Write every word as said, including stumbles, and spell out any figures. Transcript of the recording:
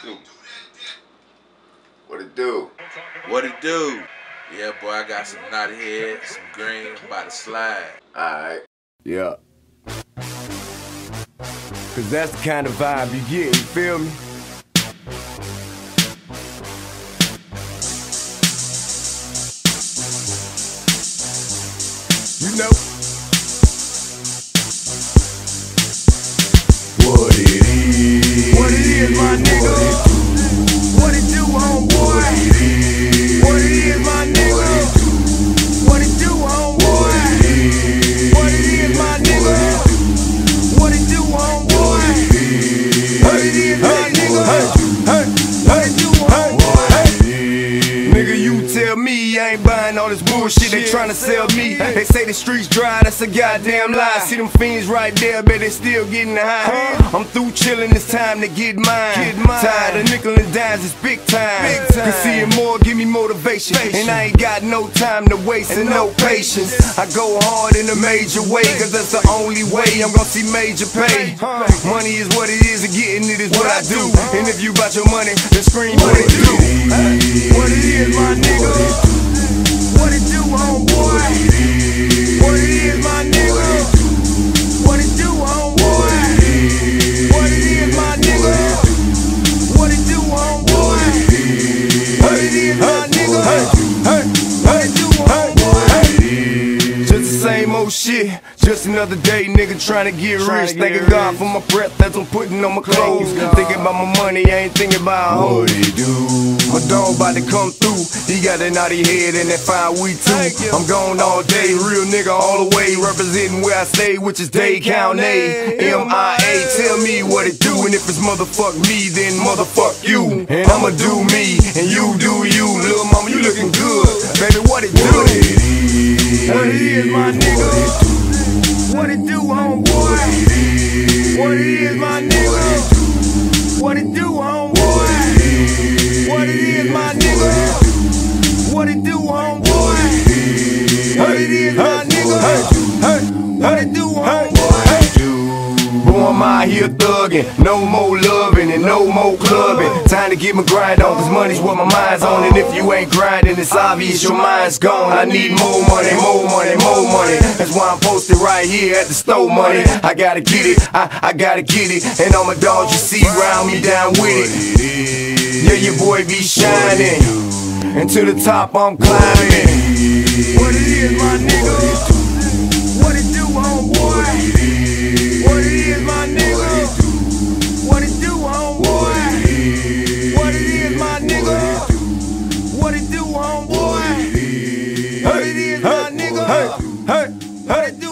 What it do? What it do? Yeah, boy, I got some knotty head, some green, about to slide. Alright. Yeah. Cause that's the kind of vibe you get, you feel me? You know what it is. What it is, my nigga. What it do, homeboy. What it is, my nigga. What it do, homeboy. What it is, my nigga. What it do, homeboy. What it is, my nigga. What it do, homeboy. Nigga, you tell me I ain't buying all this bullshit they tryna sell me. They say the streets dry, that's a goddamn lie. See them fiends right there, bet they still getting high. I'm through chillin', it's time to get mine. Tired of nickel and dimes, it's big time. Cause seeing more give me motivation, and I ain't got no time to waste and no patience. I go hard in a major way, cause that's the only way I'm gonna see major pay. Money is what it is, and getting it is what I do. And if you bout your money, then scream what it do. What it is, my nigga. What it do, homeboy? What it is, my nigga? What it do, homeboy? What it is, my nigga? What it do, homeboy? What it is, my nigga? What it do, homeboy? Just the same old shit, just another day, nigga tryna get rich. Thanking God for my breath that I'm putting on my clothes. Thinking about my money, I ain't thinking about what it do. My dog about to come through, he got that naughty head and that fine weed too. I'm gone all day, real nigga all the way, representing where I stay, which is Dade County. M I A, tell me what it do, and if it's motherfuck me, then motherfuck you. And I'ma do me, and you do you. Little mama, you looking good, baby, what it do? What it is, my nigga? What it do, homeboy? What it is, my nigga? What it do, homeboy? What it is, my nigga? What it do, homeboy? What it is, my nigga? What it do, homeboy? Boy, I'm out here thuggin', no more loving and no more clubbing. Time to get my grind on, cause money's what my mind's on. And if you ain't grinding, it's obvious your mind's gone. I need more money, more money, more money. That's why I'm posted right here at the store, money. I gotta get it, I, I gotta get it. And all my dogs you see round me down with it. Yeah, your boy be shining, and to the top I'm climbing. What it is, my nigga? What it do, homeboy? What it is, my nigga? What it do, homeboy? What it is, my nigga? What it do, homeboy? What it is, my nigga? What it do?